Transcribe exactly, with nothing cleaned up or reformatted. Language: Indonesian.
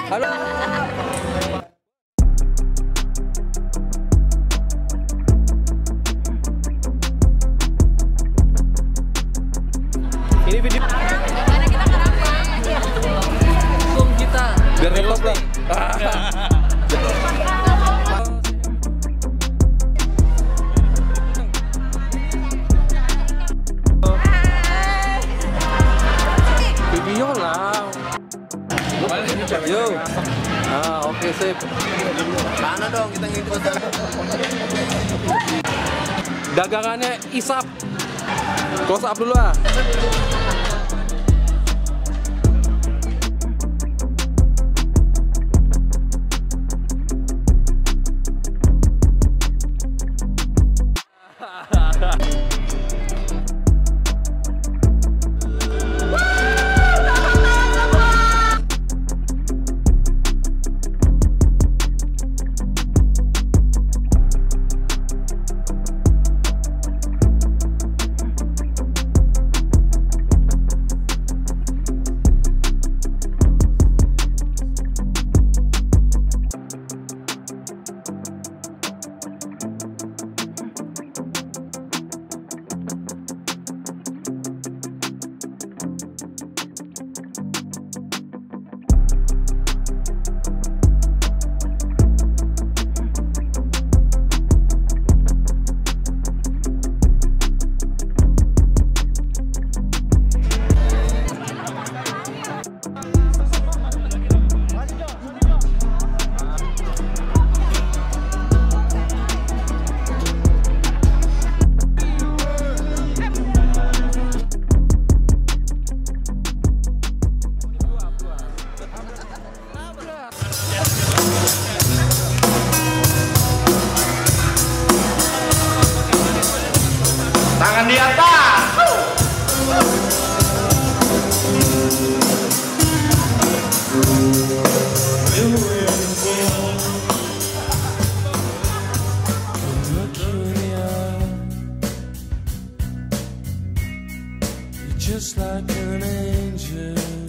Halo. Ini video. Karena kita karaoke. Zoom kita. Biar ngetop lah. Video lah. Yo. Ah, oke sip. Mana dong kita ngikut. Dagangannya Isap. Close up dulu lah. Tangan di atas. Just like an angel.